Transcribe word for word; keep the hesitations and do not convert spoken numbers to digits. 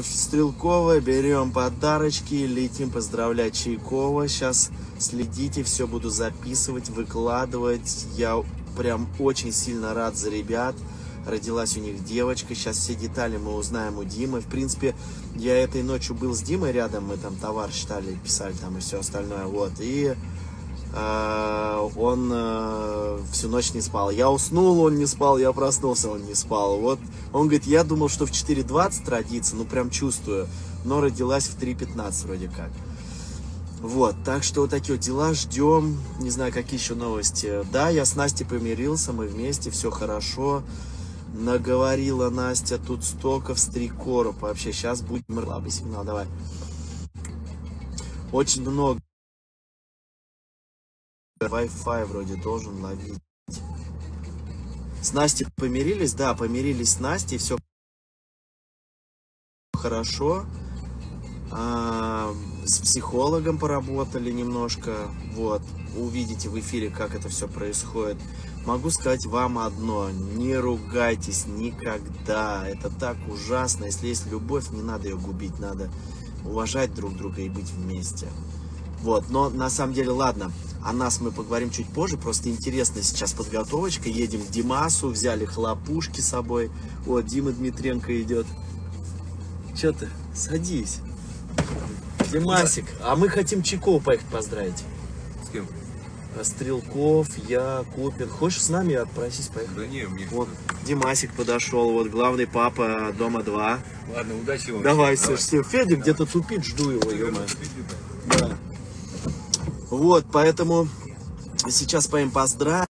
у Стрелкова, берем подарочки, летим поздравлять Чайкова. Сейчас следите, все буду записывать, выкладывать. Я прям очень сильно рад за ребят. Родилась у них девочка. Сейчас все детали мы узнаем у Димы. В принципе, я этой ночью был с Димой рядом, мы там товар считали, писали там и все остальное. Вот. И э, он э, всю ночь не спал. Я уснул, он не спал, я проснулся, он не спал. Вот. Он говорит, я думал, что в четыре двадцать родится, ну прям чувствую. Но родилась в три пятнадцать вроде как. Вот, так что вот такие вот дела, ждем. Не знаю, какие еще новости. Да, я с Настей помирился, мы вместе, все хорошо. Наговорила Настя тут столько встрекоров. Вообще, сейчас будет слабый сигнал, давай. Очень много. Wi-Fi вроде должен ловить. С Настей помирились? Да, помирились с Настей, все хорошо. А, с психологом поработали немножко. Вот, увидите в эфире, как это все происходит. Могу сказать вам одно: не ругайтесь никогда. Это так ужасно. Если есть любовь, не надо ее губить, надо уважать друг друга и быть вместе. Вот, но на самом деле, ладно, о нас мы поговорим чуть позже. Просто интересно сейчас подготовочка. Едем к Димасу, взяли хлопушки с собой. Вот, Дима Дмитренко идет. Че ты? Садись. Димасик. А мы хотим Чайкова поехать поздравить. С кем? Стрелков, я, Копин. Хочешь с нами отпросись, поехать? Да не, мне... Вот, Димасик подошел, вот главный папа дома два. Ладно, удачи вам. Давай, все, все. Федя где-то тупит, жду его, ё-моё. Да. Вот, поэтому сейчас поем поздравить.